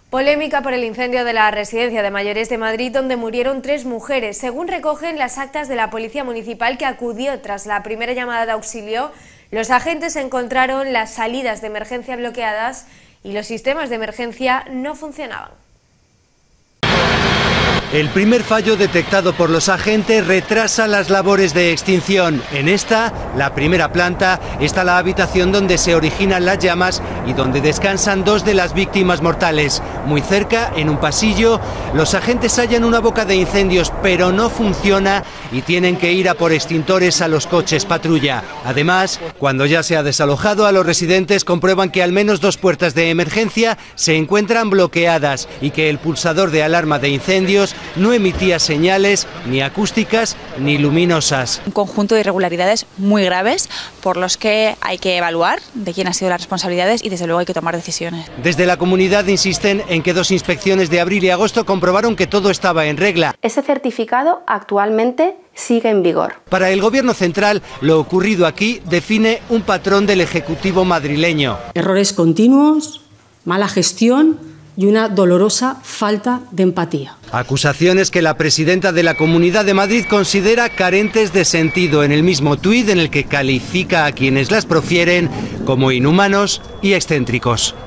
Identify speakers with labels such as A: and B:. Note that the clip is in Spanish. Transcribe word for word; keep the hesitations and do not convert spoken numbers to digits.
A: Polémica por el incendio de la residencia de mayores de Madrid, donde murieron tres mujeres. Según recogen las actas de la Policía Municipal, que acudió tras la primera llamada de auxilio, los agentes encontraron las salidas de emergencia bloqueadas y los sistemas de emergencia no funcionaban.
B: El primer fallo detectado por los agentes retrasa las labores de extinción. En esta, la primera planta, está la habitación donde se originan las llamas y donde descansan dos de las víctimas mortales. Muy cerca, en un pasillo, los agentes hallan una boca de incendios, pero no funciona y tienen que ir a por extintores a los coches patrulla. Además, cuando ya se ha desalojado a los residentes, comprueban que al menos dos puertas de emergencia se encuentran bloqueadas y que el pulsador de alarma de incendios no emitía señales ni acústicas ni luminosas.
C: Un conjunto de irregularidades muy graves por los que hay que evaluar de quién han sido las responsabilidades y desde luego hay que tomar decisiones.
B: Desde la comunidad insisten en que dos inspecciones de abril y agosto comprobaron que todo estaba en regla.
D: Ese certificado actualmente sigue en vigor.
B: Para el Gobierno central, lo ocurrido aquí define un patrón del Ejecutivo madrileño.
E: Errores continuos, mala gestión y una dolorosa falta de empatía.
B: Acusaciones que la presidenta de la Comunidad de Madrid considera carentes de sentido en el mismo tuit en el que califica a quienes las profieren como inhumanos y excéntricos.